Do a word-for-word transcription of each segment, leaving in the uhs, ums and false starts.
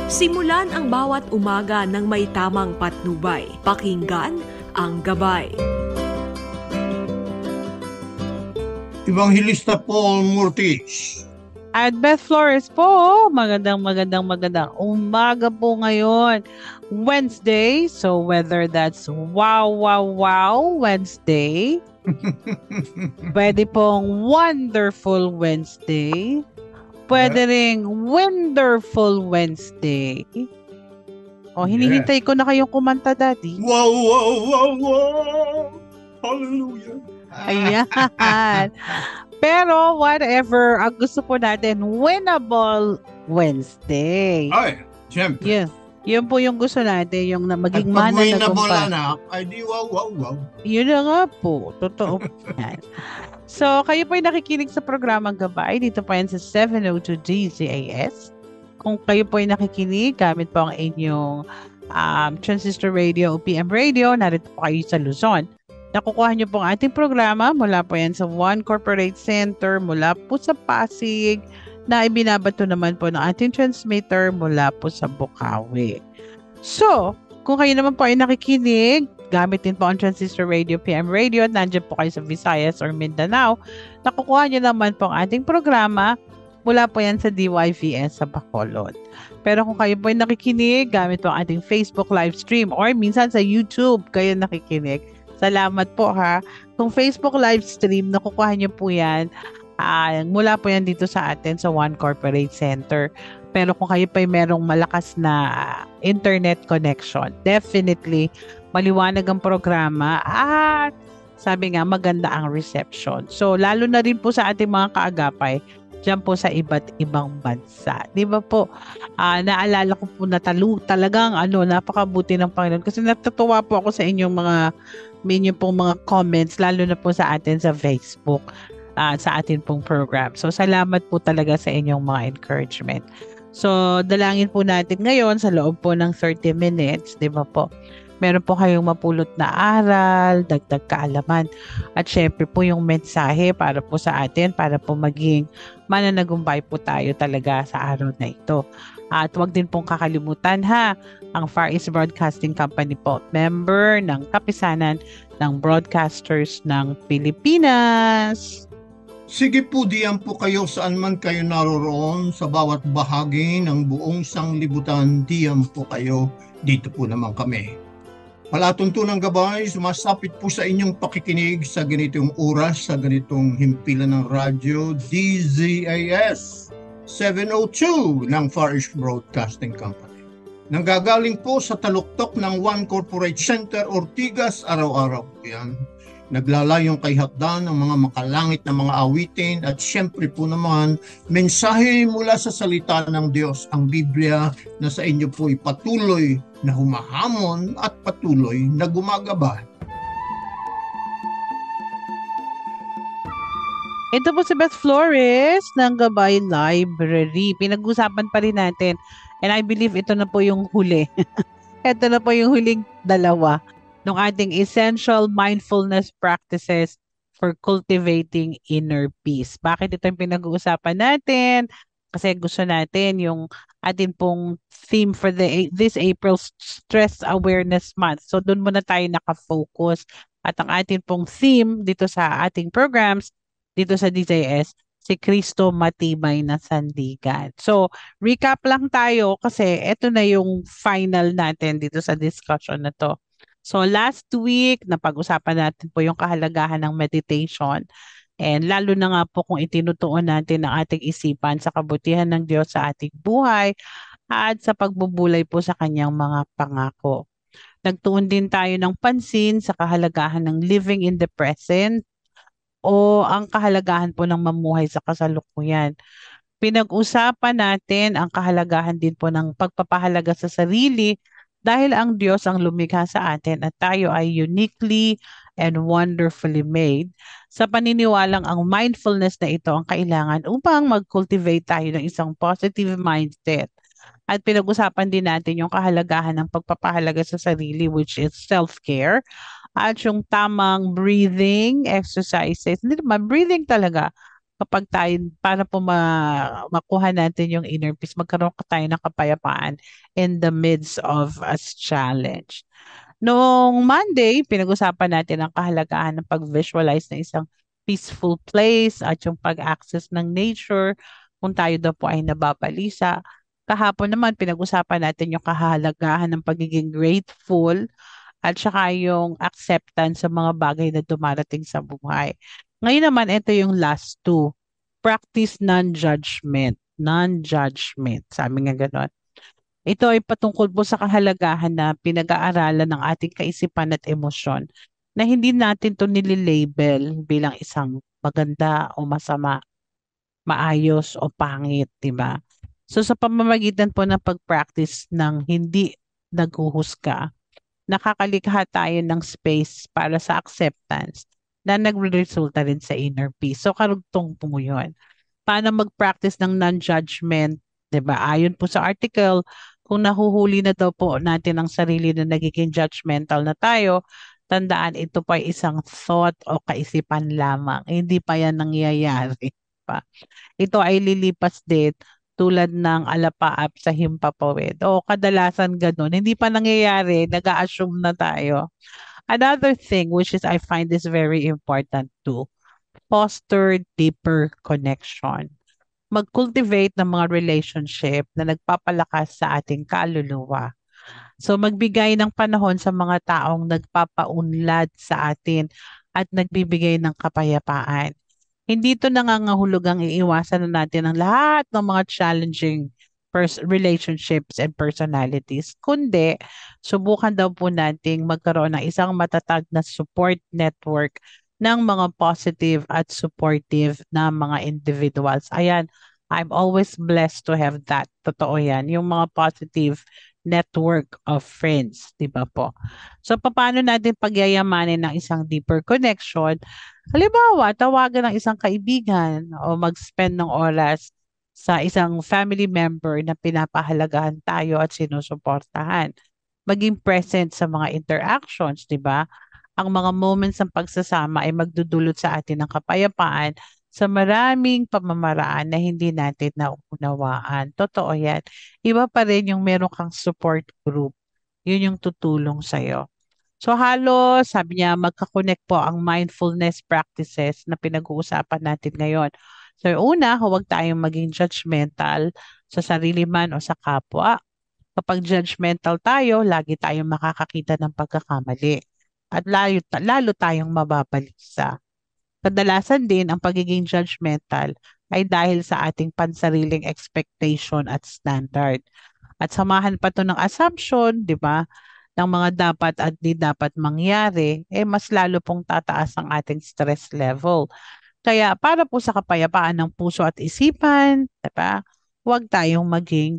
Simulan ang bawat umaga ng may tamang patnubay. Pakinggan ang Gabay. Evangelista Paul Murtis. At Beth Flores po, magandang magandang magandang umaga po ngayon, Wednesday. So whether that's wow, wow, wow Wednesday, pwede pong wonderful Wednesday, pwede ring wonderful Wednesday. O, hinihintay ko na kayong kumanta, Daddy. Wow, wow, wow, wow. Hallelujah. Ayan. Pero whatever, ang gusto po natin, winnable Wednesday. Ay, siyempre. Yes. Yun po yung gusto natin, yung na maging At pag mana na winnable gumpa. anak, ay di wow, wow, wow. Yun na nga po. Totoo po yan. So, kayo po ay nakikinig sa programang Gabay. Dito po yan sa seven oh two D Z A S. Kung kayo po ay nakikinig, gamit po ang inyong um, transistor radio o P M radio, narito po kayo sa Luzon. Nakukuha niyo po ang ating programa mula po yan sa One Corporate Center, mula po sa Pasig, na ibinabato naman po ng ating transmitter mula po sa Bukawi. So, kung kayo naman po ay nakikinig, gamit din po ang transistor radio, P M radio, at nandiyan po kayo sa Visayas or Mindanao, nakukuha niyo naman po ang ating programa mula po yan sa D Y V S sa Bacolod. Pero kung kayo po ay nakikinig, gamit po ang ating Facebook live stream or minsan sa YouTube kayo nakikinig, salamat po ha. Kung Facebook live stream, nakukuha niyo po yan, uh, mula po yan dito sa atin sa One Corporate Center. Pero kung kayo pa merong malakas na internet connection, definitely maliwanag ang programa at sabi nga maganda ang reception. So lalo na rin po sa ating mga kaagapay dyan po sa iba't ibang bansa. Di ba po? Uh, naalala ko po na talo, talagang ano, napakabuti ng Panginoon. Kasi natutuwa po ako sa inyong mga inyong pong mga comments, lalo na po sa atin sa Facebook, uh, sa atin pong program. So salamat po talaga sa inyong mga encouragement. So dalangin po natin ngayon sa loob po ng thirty minutes, di ba po? Meron po kayong mapulot na aral, dagdag kaalaman, at syempre po yung mensahe para po sa atin, para po maging mananagumpay po tayo talaga sa araw na ito. At huwag din pong kakalimutan ha, ang Far East Broadcasting Company po, member ng Kapisanan ng Broadcasters ng Pilipinas. Sige po, diyan po kayo saan man kayo naroroon, sa bawat bahagi ng buong sanglibutan, diyan po kayo, dito po naman kami. Palatuntunang Gabay, sumasapit po sa inyong pakikinig sa ganitong oras, sa ganitong himpilan ng radyo, D Z A S seven oh two ng Far East Broadcasting Company. Nanggagaling po sa taluktok ng One Corporate Center, Ortigas, araw-araw po yan. Naglalayong kay hakdan ng mga makalangit na mga awitin at syempre po naman, mensahe mula sa salita ng Diyos, ang Biblia, na sa inyo po'y patuloy na humahamon at patuloy na gumagabay. Ito po si Beth Flores ng Gabay Library. Pinag-usapan pa rin natin. And I believe ito na po yung huli. Ito na po yung huling dalawa ng ating essential mindfulness practices for cultivating inner peace. Bakit ito yung pinag-uusapan natin? Kasi gusto natin yung atin pong theme for the this April Stress Awareness Month. So doon muna tayo nakafocus. At ang atin pong theme dito sa ating programs, dito sa D J S, si Kristo Matibay na Sandigan. So recap lang tayo kasi ito na yung final natin dito sa discussion na to. So last week, napag-usapan natin po yung kahalagahan ng meditation. And lalo na nga po kung itinutuon natin ang ating isipan sa kabutihan ng Diyos sa ating buhay at sa pagbubulay po sa kanyang mga pangako. Nagtuon din tayo ng pansin sa kahalagahan ng living in the present o ang kahalagahan po ng mamuhay sa kasalukuyan. Pinag-usapan natin ang kahalagahan din po ng pagpapahalaga sa sarili dahil ang Diyos ang lumikha sa atin at tayo ay uniquely and wonderfully made. Sa paniniwalang ang mindfulness na ito ang kailangan upang mag-cultivate tayo ng isang positive mindset. At pinag-usapan din natin yung kahalagahan ng pagpapahalaga sa sarili, which is self-care. At yung tamang breathing exercises. Hindi naman, breathing talaga. kapag tayo, para po ma, makuha natin yung inner peace, magkaroon ka tayo ng kapayapaan in the midst of a challenge. Noong Monday, pinag-usapan natin ang kahalagahan ng pag-visualize ng isang peaceful place at yung pag-access ng nature kung tayo daw po ay nababalisa. Kahapon naman, pinag-usapan natin yung kahalagahan ng pagiging grateful at saka yung acceptance sa mga bagay na dumarating sa buhay. Ngayon naman, ito yung last two. Practice non-judgment. Non-judgment. Sabi nga ganon. Ito ay patungkol po sa kahalagahan na pinag-aaralan ng ating kaisipan at emosyon na hindi natin to nililabel bilang isang maganda o masama, maayos o pangit, di ba? So sa pamamagitan po ng pag-practice ng hindi naghuhusga, nakakalikha tayo ng space para sa acceptance na nagre-resulta rin sa inner peace. So karugtong po yun. Paano mag-practice ng non-judgment, 'di ba? Ayon po sa article, kung nahuhuli na daw po natin ang sarili na nagiging judgmental na tayo, tandaan ito pa ay isang thought o kaisipan lamang. Hindi pa yan nangyayari pa. Ito ay lilipas din tulad ng alapaap sa himpapawid. O kadalasan ganun. Hindi pa nangyayari, nag-a-assume na tayo. Another thing which is I find this very important too, foster deeper connection. Mag-cultivate ng mga relationship na nagpapalakas sa ating kaluluwa. So magbigay ng panahon sa mga taong nagpapaunlad sa atin at nagbibigay ng kapayapaan. Hindi ito nangangahulugang iiwasan na natin ang lahat ng mga challenging pers- relationships and personalities, kundi subukan daw po nating magkaroon ng isang matatag na support network ng mga positive at supportive na mga individuals. Ayan, I'm always blessed to have that. Totoo yan. Yung mga positive network of friends, di ba po? So, paano natin pagyayamanin ng isang deeper connection? Halimbawa, tawagan ng isang kaibigan o mag-spend ng oras sa isang family member na pinapahalagahan tayo at sinusuportahan. Maging present sa mga interactions, di ba? Ang mga moments ng pagsasama ay magdudulot sa atin ng kapayapaan sa maraming pamamaraan na hindi natin naunawaan. Totoo yan. Iba pa rin yung meron kang support group. Yun yung tutulong sa'yo. So halos, sabi niya, magkakonect po ang mindfulness practices na pinag-uusapan natin ngayon. So una, huwag tayong maging judgmental sa sarili man o sa kapwa. Kapag judgmental tayo, lagi tayong makakakita ng pagkakamali. At lalo, lalo tayong mababalisa. Kadalasan din ang pagiging judgmental ay dahil sa ating pansariling expectation at standard. At samahan pa to ng assumption, di ba, ng mga dapat at di dapat mangyari, eh mas lalo pong tataas ang ating stress level. Kaya para po sa kapayapaan ng puso at isipan, di ba, huwag tayong maging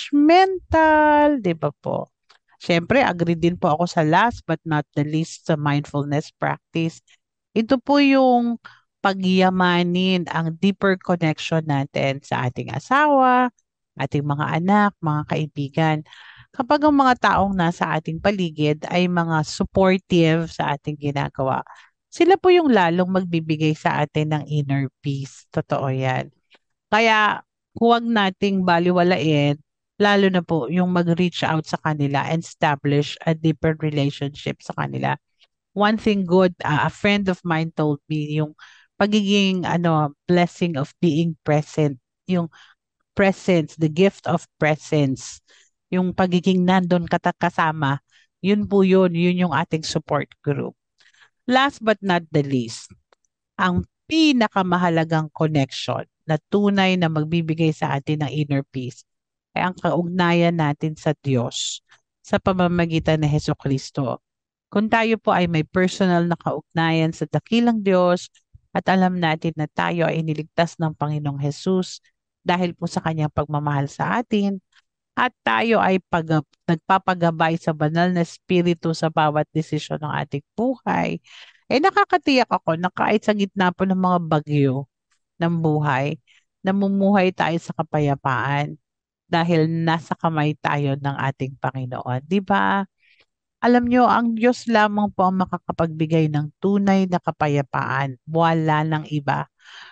judgmental, di ba po? Siyempre, agree din po ako sa last but not the least sa mindfulness practice. Ito po yung pagyamanin ang deeper connection natin sa ating asawa, ating mga anak, mga kaibigan. Kapag ang mga taong nasa ating paligid ay mga supportive sa ating ginagawa, sila po yung lalong magbibigay sa atin ng inner peace. Totoo yan. Kaya huwag nating baliwalain, lalo na po yung mag-reach out sa kanila and establish a deeper relationship sa kanila. One thing good, uh, a friend of mine told me, yung pagiging ano, blessing of being present, yung presence, the gift of presence, yung pagiging nandun kata kasama, yun po yun, yun yung ating support group. Last but not the least, ang pinakamahalagang connection na tunay na magbibigay sa atin ng inner peace ay ang kaugnayan natin sa Diyos sa pamamagitan ni Hesukristo. Kung tayo po ay may personal na kaugnayan sa dakilang Diyos at alam natin na tayo ay iniligtas ng Panginoong Hesus dahil po sa kanyang pagmamahal sa atin at tayo ay pag, nagpapagabay sa banal na espiritu sa bawat desisyon ng ating buhay, eh nakakatiyak ako na kahit sa gitna po ng mga bagyo ng buhay, namumuhay tayo sa kapayapaan dahil nasa kamay tayo ng ating Panginoon. Di ba? Alam nyo, ang Diyos lamang po ang makakapagbigay ng tunay na kapayapaan. Wala ng iba.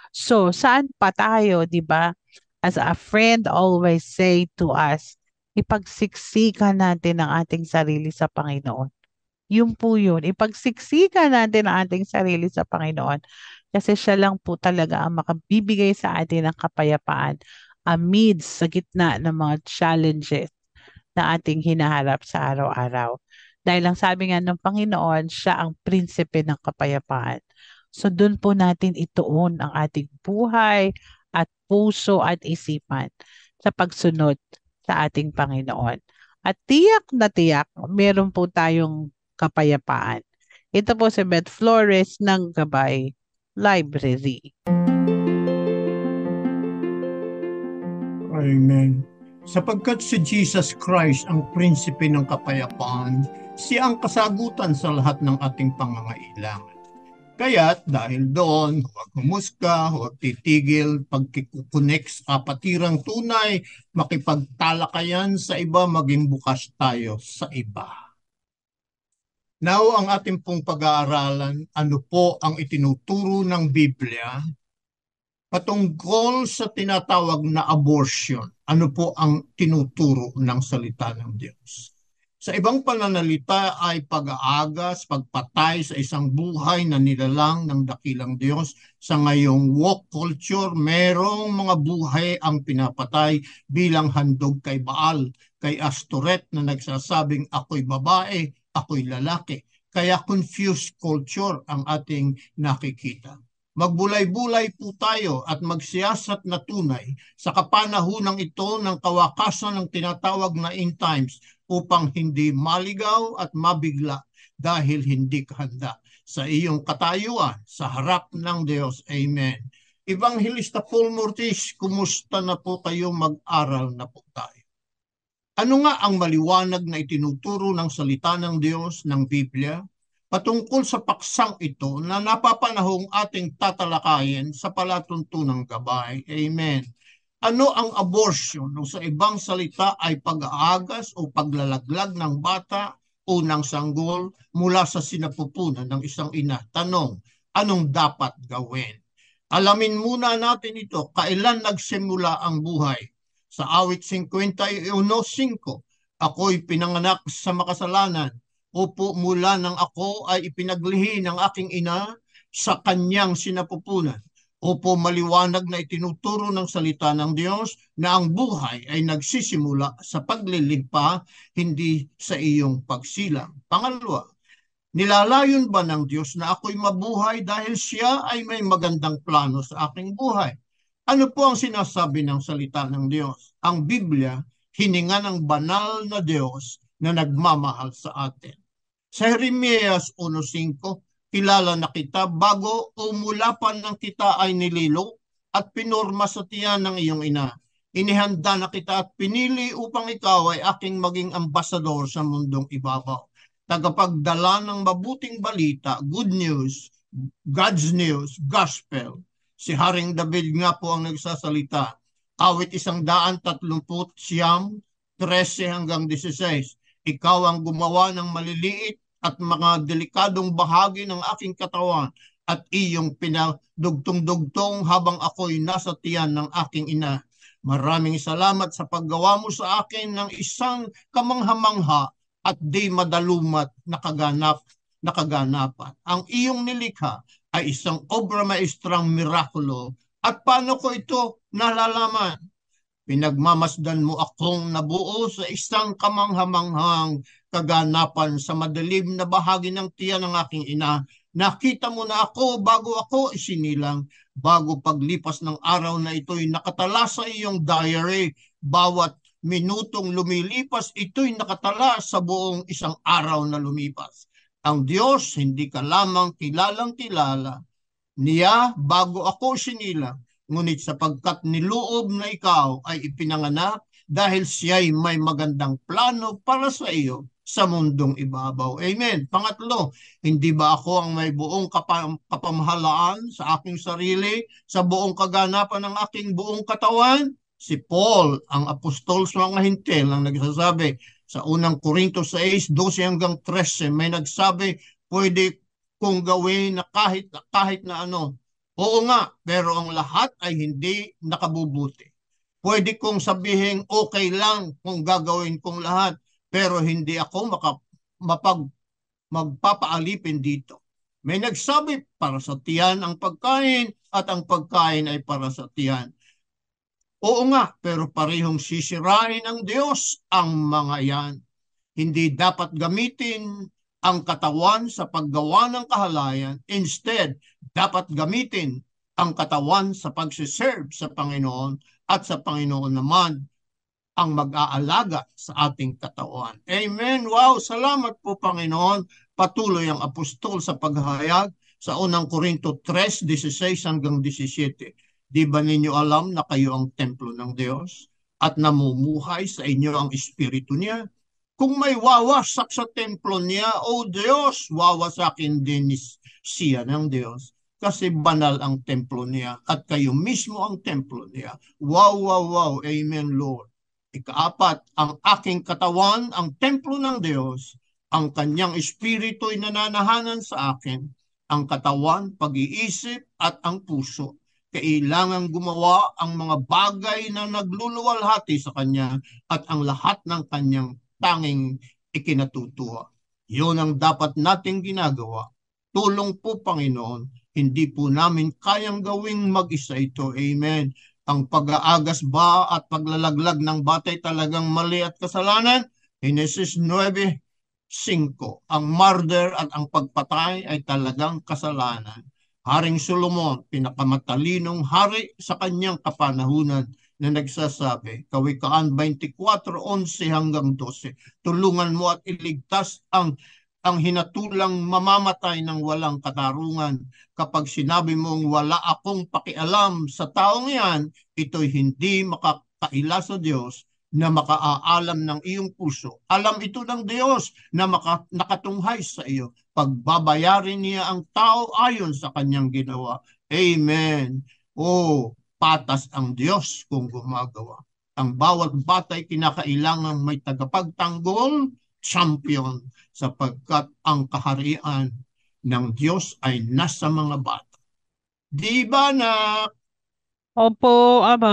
So, saan pa tayo, di ba? As a friend always say to us, ipagsiksikan natin ang ating sarili sa Panginoon. Yun po yun. Ipagsiksikan natin ang ating sarili sa Panginoon. Kasi siya lang po talaga ang makabibigay sa atin ng kapayapaan amidst sa gitna ng mga challenges na ating hinaharap sa araw-araw. Dahil ang sabi nga ng Panginoon, siya ang prinsipe ng kapayapaan. So doon po natin ituon ang ating buhay at puso at isipan sa pagsunod sa ating Panginoon. At tiyak na tiyak, meron po tayong kapayapaan. Ito po si Beth Flores ng Gabay Library. Amen. Sapagkat si Jesus Christ ang prinsipe ng kapayapaan, siya ang kasagutan sa lahat ng ating pangangailangan. Kaya't dahil doon, huwag humusga, huwag titigil, pagkikukonek sa kapatirang tunay, makipagtalakayan sa iba, maging bukas tayo sa iba. Now, ang ating pong pag-aaralan, ano po ang itinuturo ng Biblia patungkol sa tinatawag na abortion. Ano po ang tinuturo ng salita ng Diyos? Sa ibang pananalita ay pag-aagas, pagpatay sa isang buhay na nilalang ng dakilang Diyos. Sa ngayong woke culture, merong mga buhay ang pinapatay bilang handog kay Baal, kay Astoret na nagsasabing ako'y babae, ako'y lalaki. Kaya confused culture ang ating nakikita. Magbulay-bulay po tayo at magsiyasat na tunay sa kapanahunang ito ng kawakasan ng tinatawag na end times upang hindi maligaw at mabigla dahil hindi ka handa sa iyong katayuan sa harap ng Diyos. Amen. Evangelista Paul Mortis, kumusta na po kayo? Mag-aral na po tayo. Ano nga ang maliwanag na itinuturo ng salita ng Diyos ng Biblia patungkol sa paksang ito na napapanahong ating tatalakayin sa palatuntunang gabay? Amen. Ano ang abortion? O sa ibang salita ay pag-aagas o paglalaglag ng bata o ng sanggol mula sa sinapupunan ng isang ina. Tanong, anong dapat gawin? Alamin muna natin ito, kailan nagsimula ang buhay? Sa awit fifty-one five, ako'y pinanganak sa makasalanan. Opo, mula nang ako ay ipinaglihi ng aking ina sa kanyang sinapupunan. Opo, maliwanag na itinuturo ng salita ng Diyos na ang buhay ay nagsisimula sa paglilimpa, hindi sa iyong pagsilang. Pangalawa, nilalayon ba ng Diyos na ako'y mabuhay dahil siya ay may magandang plano sa aking buhay? Ano po ang sinasabi ng salita ng Diyos? Ang Biblia, hininga ng banal na Diyos na nagmamahal sa atin. Sa Jeremias one five, kilala na kita bago o mula pa ng kita ay nililo at pinorma sa tiyan ng iyong ina. Inihanda na kita at pinili upang ikaw ay aking maging ambasador sa mundong ibabaw. Tagapagdala ng mabuting balita, good news, God's news, gospel. Si Haring David nga po ang nagsasalita. Awit isang daan tatlumput siyam, trese hanggang disiseis. Ikaw ang gumawa ng maliliit at mga delikadong bahagi ng aking katawan at iyong pinadugtong-dugtong habang ako'y nasa tiyan ng aking ina. Maraming salamat sa paggawa mo sa akin ng isang kamangha-mangha at di madalumat na kaganap, na kaganapan. Ang iyong nilikha ay isang obra maestrang mirakulo. At paano ko ito nalalaman? Pinagmamasdan mo akong nabuo sa isang kamanghamanghang kaganapan sa madilim na bahagi ng tiyan ng aking ina. Nakita mo na ako bago ako isinilang. Bago paglipas ng araw na ito'y nakatala sa iyong diary. Bawat minutong lumilipas, ito'y nakatala sa buong isang araw na lumipas. Ang Diyos, hindi ka lamang kilalang kilala niya bago ako sinilang. Ngunit sapagkat niloob na ikaw ay ipinanganak dahil siya'y may magandang plano para sa iyo sa mundong ibabaw. Amen. Pangatlo, hindi ba ako ang may buong kapam kapamahalaan sa aking sarili, sa buong kaganapan ng aking buong katawan? Si Paul, ang apostol sa mga hintil, ang nagsasabi sa unang Korinto six, twelve hanggang thirteen, may nagsabi, pwede kong gawin na kahit, kahit na ano, Oo nga, pero ang lahat ay hindi nakabubuti. Pwede kong sabihin okay lang kung gagawin kong lahat, pero hindi ako maka, mapag, magpapaalipin dito. May nagsabi para sa tiyan ang pagkain at ang pagkain ay para sa tiyan. Oo nga, pero parehong sisirain ng Diyos ang mga yan. Hindi dapat gamitin ang katawan sa paggawa ng kahalayan. Instead, dapat gamitin ang katawan sa pagsiserve sa Panginoon at sa Panginoon naman ang mag-aalaga sa ating katawan. Amen. Wow, salamat po Panginoon. Patuloy ang apostol sa paghahayag sa unang Korinto three, sixteen hanggang seventeen. Di ba ninyo alam na kayo ang templo ng Diyos at namumuhay sa inyo ang Espiritu niya? Kung may wawasak sa templo niya, o Diyos, wawasakin din siya ng Diyos. Kasi banal ang templo niya at kayo mismo ang templo niya. Wow, wow, wow. Amen, Lord. Ikaapat, ang aking katawan, ang templo ng Diyos, ang kanyang espiritu'y nananahanan sa akin, ang katawan, pag-iisip at ang puso. Kailangan gumawa ang mga bagay na nagluluwalhati sa kanya at ang lahat ng kanyang tanging ikinatutuwa. Yun ang dapat nating ginagawa. Tulong po, Panginoon. Hindi po namin kayang gawing mag-isa ito. Amen. Ang pag-aagas ba at paglalaglag ng batay talagang mali at kasalanan? Genesis nine five. Ang murder at ang pagpatay ay talagang kasalanan. Haring Solomon, pinakamatalinong hari sa kanyang kapanahunan, na nagsasabi, Kawikaan twenty-four eleven hanggang twelve, tulungan mo at iligtas ang ang hinatulang mamamatay ng walang katarungan. Kapag sinabi mong wala akong pakialam sa taong yan, ito'y hindi makakaila sa Diyos na makaaalam ng iyong puso. Alam ito ng Diyos na maka, nakatunghay sa iyo. Pagbabayarin niya ang tao ayon sa kanyang ginawa. Amen. Oh, patas ang Diyos kung gumagawa. Ang bawat batay kinakailangan may tagapagtanggol, champion, sapagkat ang kaharian ng Diyos ay nasa mga bata. Di ba na? Opo, Ama.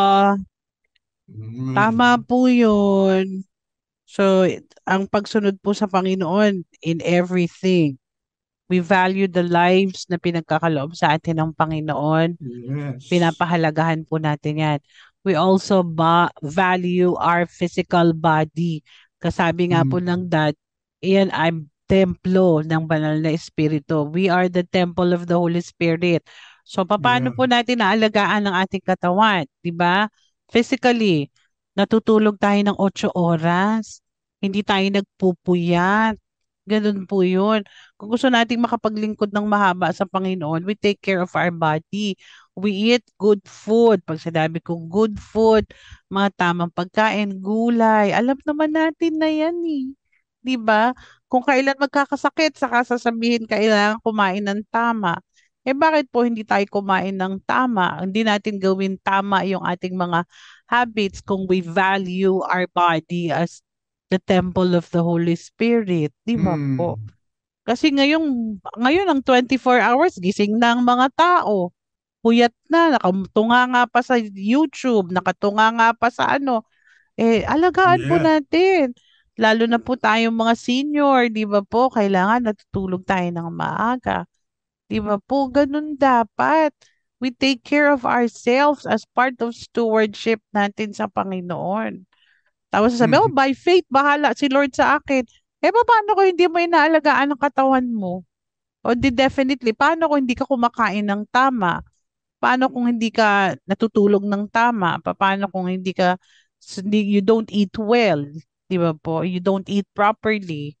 Hmm. Tama po yun. So, ang pagsunod po sa Panginoon in everything. We value the lives na pinagkakaloob sa atin ng Panginoon. Yes. Pinapahalagahan po natin yan. We also ba- value our physical body. Kasabi nga po Hmm. ng dad, iyan ay templo ng banal na espiritu. We are the temple of the Holy Spirit. So, paano Yeah. po natin naalagaan ang ating katawan? Di ba? Physically, natutulog tayo ng eight oras. Hindi tayo nagpupuyat. Ganun po yun. Kung gusto nating makapaglingkod ng mahaba sa Panginoon, we take care of our body. We eat good food. Pag sinabi kong good food, mga tamang pagkain, gulay. Alam naman natin na yan eh. 'Di ba? Kung kailan magkakasakit, saka sasabihin kailangan kumain ng tama. Eh bakit po hindi tayo kumain ng tama? Hindi natin gawin tama yung ating mga habits kung we value our body as the temple of the Holy Spirit. 'Di ba po? Hmm. Kasi ngayong, ngayon ang twenty-four hours, gising na ang mga tao. Puyat na, nakatunga nga pa sa YouTube, nakatunga nga pa sa ano. Eh, alagaan po Yeah. natin. Lalo na po tayong mga senior, di ba po? Kailangan natutulog tayo ng maaga. Di ba po? Ganun dapat. We take care of ourselves as part of stewardship natin sa Panginoon. Tapos sasabi, oh, Hmm. by faith, bahala si Lord sa akin. Eh, paano kung hindi mo inaalagaan ang katawan mo? O di definitely, paano kung hindi ka kumakain ng tama? Paano kung hindi ka natutulog ng tama? Pa- Paano kung hindi ka, s- hindi- you don't eat well? Di ba po? You don't eat properly.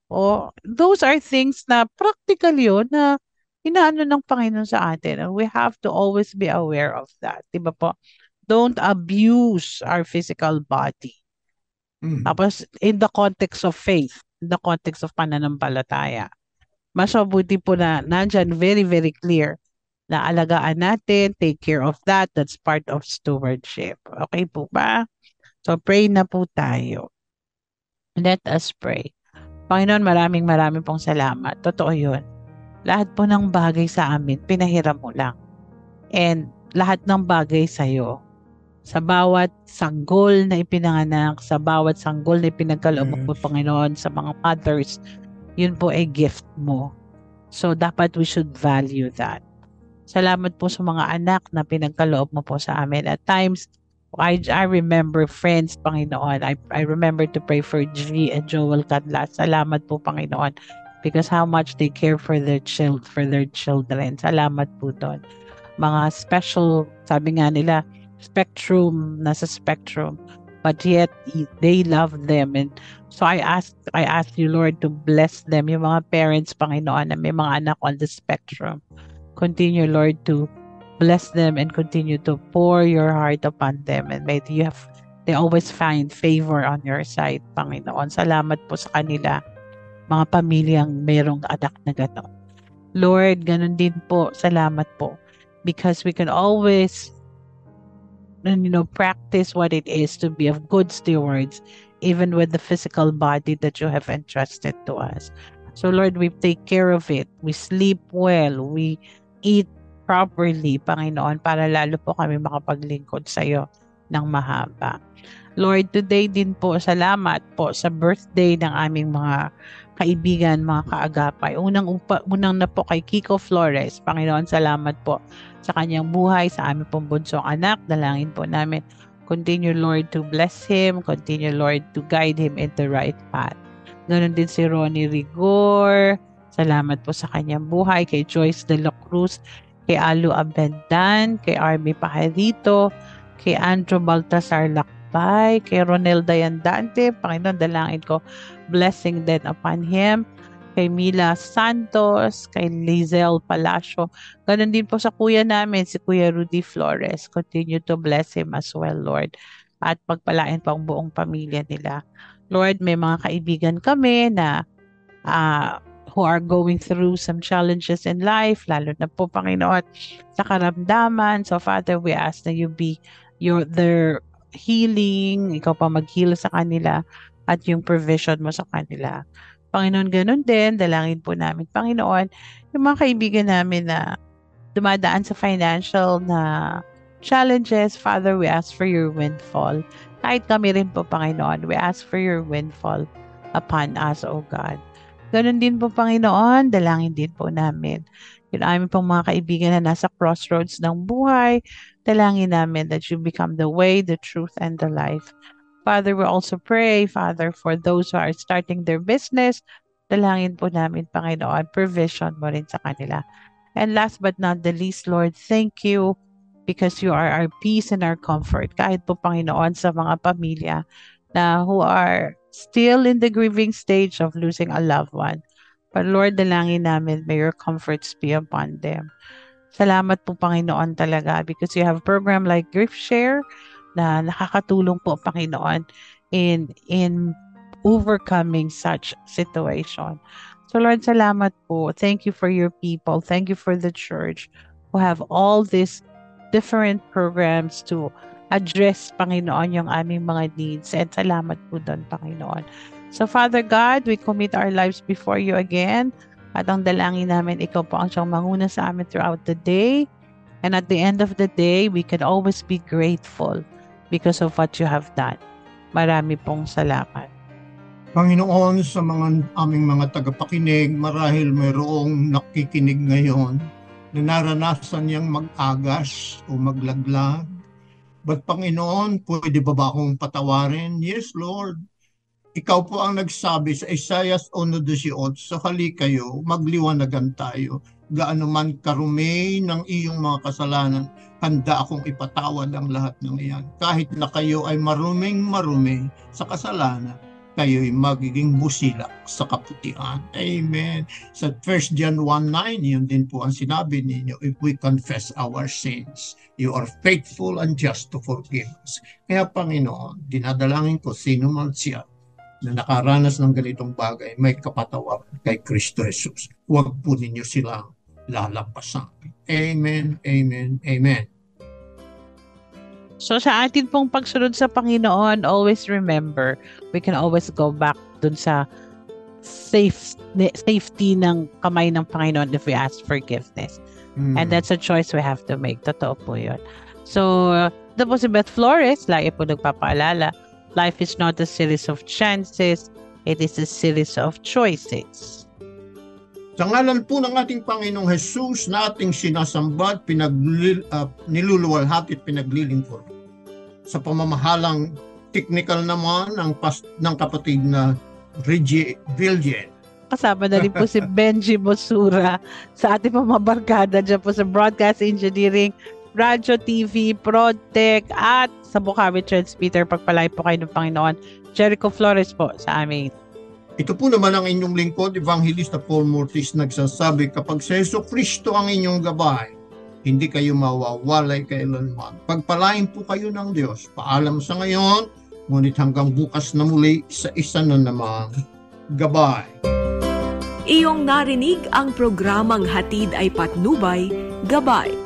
O, those are things na practical yun na inaano ng Panginoon sa atin. And we have to always be aware of that. Di ba po? Don't abuse our physical body. Hmm. Tapos, in the context of faith, in the context of pananampalataya, mas mabuti po na nandyan very, very clear na alagaan natin, take care of that, that's part of stewardship. Okay po ba? So, pray na po tayo. Let us pray. Panginoon, maraming maraming pong salamat. Totoo yun. Lahat po ng bagay sa amin, pinahiram mo lang. and lahat ng bagay sa'yo. Sa bawat sanggol na ipinanganak, sa bawat sanggol na ipinagkaloob mo po, Panginoon, sa mga mothers, yun po ay gift mo. So, dapat we should value that. Salamat po sa mga anak na pinagkaloob mo po sa amin. At times, I, I remember friends, Panginoon. I, I remember to pray for G and Joel Cadlas. Salamat po, Panginoon, because how much they care for their child, for their children. Salamat po doon. Mga special, sabi nga nila, spectrum, nasa spectrum, but yet they love them. And so I ask, I ask you, Lord, to bless them. Yung mga parents, Panginoon, na may mga anak on the spectrum. Continue, Lord, to bless them and continue to pour your heart upon them. And may you have, they always find favor on your side, Panginoon. Salamat po sa kanila, mga pamilyang mayroong anak na gano'n. Lord, ganun din po, salamat po. Because we can always, you know, practice what it is to be of good stewards, even with the physical body that you have entrusted to us. So Lord, we take care of it. We sleep well. We eat properly, Panginoon, para lalo po kami makapaglingkod sa iyo ng mahaba. Lord, today din po, salamat po sa birthday ng aming mga kaibigan, mga kaagapay. Unang, upa, unang na po kay Kiko Flores. Panginoon, salamat po sa kanyang buhay, sa aming pong bunsong anak. Dalangin po namin. Continue, Lord, to bless him. Continue, Lord, to guide him in the right path. Ganon din si Ronnie Rigor. Salamat po sa kanyang buhay. Kay Joyce de la Cruz, kay Alu Abendan, kay Army Pajarito, kay Andrew Baltasar Lakbay, kay Ronel Dayandante. Panginoon, dalangin ko, blessing din upon him. Kay Mila Santos, kay Lizelle Palacio. Ganon din po sa kuya namin, si Kuya Rudy Flores. Continue to bless him as well, Lord. At pagpalain po ang buong pamilya nila. Lord, may mga kaibigan kami na uh, who are going through some challenges in life, lalo na po, Panginoon, sa karamdaman. So, Father, we ask na you be your, their healing, ikaw pa mag-heal sa kanila, at yung provision mo sa kanila. Panginoon, ganun din, dalangin po namin, Panginoon, yung mga kaibigan namin na dumadaan sa financial na challenges, Father, we ask for your windfall. Kahit kami rin po, Panginoon, we ask for your windfall upon us, O God. Ganun din po, Panginoon, dalangin din po namin. Yung aming pong mga kaibigan na nasa crossroads ng buhay, dalangin namin that you become the way, the truth, and the life. Father, we also pray, Father, for those who are starting their business, dalangin po namin, Panginoon, provision mo rin sa kanila. And last but not the least, Lord, thank you because you are our peace and our comfort. Kahit po, Panginoon, sa mga pamilya na who are still in the grieving stage of losing a loved one. But Lord, dalangin namin, may your comforts be upon them. Salamat po, Panginoon, talaga, because you have a program like Grief Share na nakakatulong po, Panginoon, in, in overcoming such situation. So Lord, salamat po. Thank you for your people. Thank you for the church who have all these different programs to address, Panginoon, yung aming mga needs. And salamat po doon, Panginoon. So, Father God, we commit our lives before you again. At ang dalangin namin, ikaw po ang siyang manguna sa amin throughout the day. And at the end of the day, we can always be grateful because of what you have done. Marami pong salamat. Panginoon, sa mga aming mga tagapakinig, marahil mayroong nakikinig ngayon na naranasan niyang mag-agas o maglaglag. But Panginoon, pwede ba ba akong patawarin? Yes, Lord. Ikaw po ang nagsabi sa Isaiah one eighteen, so hali kayo, magliwanagan tayo. Gaano man karumi ng iyong mga kasalanan, handa akong ipatawad ang lahat ng iyan. Kahit na kayo ay maruming marumi sa kasalanan, kayo'y magiging busilak sa kaputihan. Amen. Sa First John one nine, yun din po ang sinabi ninyo, if we confess our sins, you are faithful and just to forgive us. Kaya Panginoon, dinadalangin ko sino man siya na nakaranas ng ganitong bagay, may kapatawaran kay Kristo Jesus. Huwag po ninyo silang lalampasan. Amen, amen, amen. So sa atin pong pagsunod sa Panginoon, always remember, we can always go back dun sa safe, safety ng kamay ng Panginoon if we ask forgiveness. Mm. And that's a choice we have to make. Totoo po yun. So, uh, ito po si Beth Flores, lagi po nagpapaalala, life is not a series of chances, it is a series of choices. Sa ngalan po ng ating Panginoong Jesus na ating sinasamba at pinaglil, uh, niluluwalhati at pinaglilingkod. Sa pamamahalang technical naman ng, pas, ng kapatid na Reggie Viljen. Kasama na rin po si Benji Mosura sa ating mga barkada dyan po sa Broadcast Engineering, Radyo T V, ProdTech, at sa Bukawi Transmitter. Pagpalay po kayo ng Panginoon. Jericho Flores po sa amin. Ito po naman ang inyong lingkod, Evangelista Paul Mortis, nagsasabi, kapag sa Yeso Kristo ang inyong gabay, hindi kayo mawawalay kailanman. Pagpalain po kayo ng Diyos. Paalam sa ngayon, ngunit hanggang bukas na muli sa isa na namang gabay. Iyong narinig ang programang Hatid ay Patnubay, Gabay.